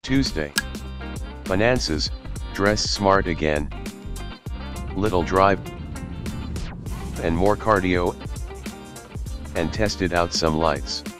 Tuesday. Finances, dress smart again. Little drive and more cardio, and tested out some lights.